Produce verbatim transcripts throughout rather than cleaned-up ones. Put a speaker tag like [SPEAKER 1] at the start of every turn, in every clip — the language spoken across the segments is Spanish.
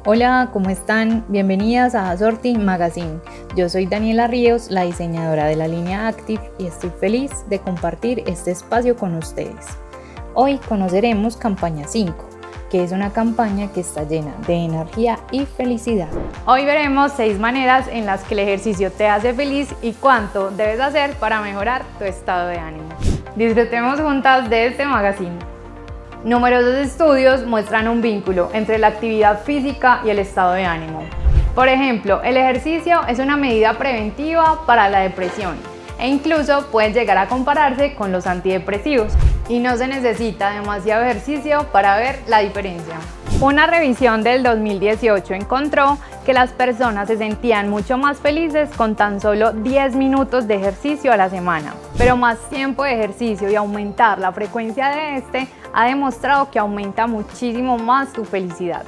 [SPEAKER 1] Hola, ¿cómo están? Bienvenidas a Azorty Magazine. Yo soy Daniela Ríos, la diseñadora de la línea Active, y estoy feliz de compartir este espacio con ustedes. Hoy conoceremos campaña cinco, que es una campaña que está llena de energía y felicidad.
[SPEAKER 2] Hoy veremos seis maneras en las que el ejercicio te hace feliz y cuánto debes hacer para mejorar tu estado de ánimo. Disfrutemos juntas de este magazine. Numerosos estudios muestran un vínculo entre la actividad física y el estado de ánimo. Por ejemplo, el ejercicio es una medida preventiva para la depresión e incluso puede llegar a compararse con los antidepresivos, y no se necesita demasiado ejercicio para ver la diferencia. Una revisión del dos mil dieciocho encontró que las personas se sentían mucho más felices con tan solo diez minutos de ejercicio a la semana. Pero más tiempo de ejercicio y aumentar la frecuencia de este ha demostrado que aumenta muchísimo más tu felicidad.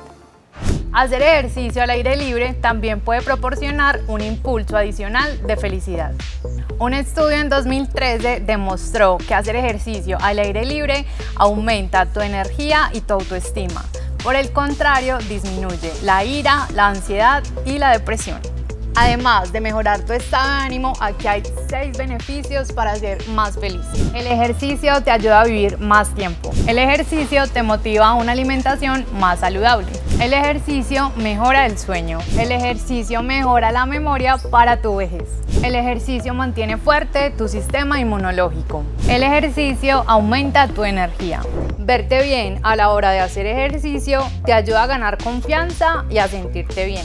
[SPEAKER 2] Hacer ejercicio al aire libre también puede proporcionar un impulso adicional de felicidad. Un estudio en dos mil trece demostró que hacer ejercicio al aire libre aumenta tu energía y tu autoestima. Por el contrario, disminuye la ira, la ansiedad y la depresión. Además de mejorar tu estado de ánimo, aquí hay seis beneficios para ser más feliz. El ejercicio te ayuda a vivir más tiempo. El ejercicio te motiva a una alimentación más saludable. El ejercicio mejora el sueño. El ejercicio mejora la memoria para tu vejez. El ejercicio mantiene fuerte tu sistema inmunológico. El ejercicio aumenta tu energía. Verte bien a la hora de hacer ejercicio te ayuda a ganar confianza y a sentirte bien,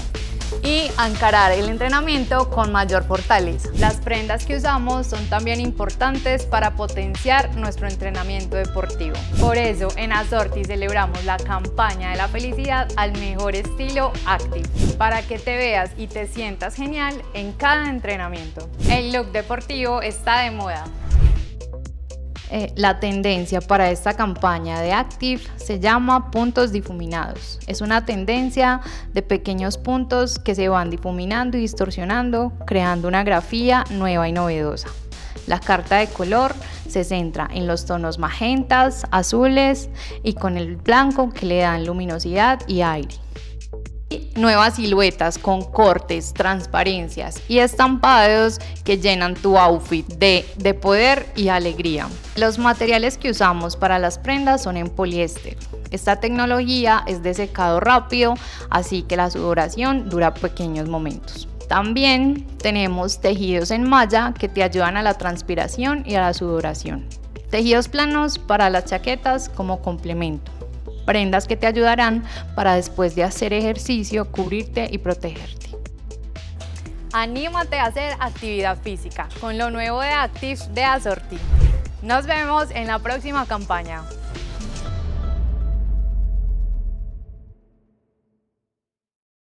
[SPEAKER 2] y a encarar el entrenamiento con mayor fortaleza. Las prendas que usamos son también importantes para potenciar nuestro entrenamiento deportivo. Por eso en Azorty celebramos la campaña de la felicidad al mejor estilo Active, para que te veas y te sientas genial en cada entrenamiento. El look deportivo está de moda.
[SPEAKER 1] Eh, la tendencia para esta campaña de Active se llama puntos difuminados. Es una tendencia de pequeños puntos que se van difuminando y distorsionando, creando una grafía nueva y novedosa. La carta de color se centra en los tonos magentas, azules y con el blanco que le dan luminosidad y aire. Nuevas siluetas con cortes, transparencias y estampados que llenan tu outfit de, de poder y alegría. Los materiales que usamos para las prendas son en poliéster. Esta tecnología es de secado rápido, así que la sudoración dura pequeños momentos. También tenemos tejidos en malla que te ayudan a la transpiración y a la sudoración. Tejidos planos para las chaquetas como complemento. Prendas que te ayudarán para después de hacer ejercicio cubrirte y protegerte.
[SPEAKER 2] Anímate a hacer actividad física con lo nuevo de Active de Azorty. Nos vemos en la próxima campaña.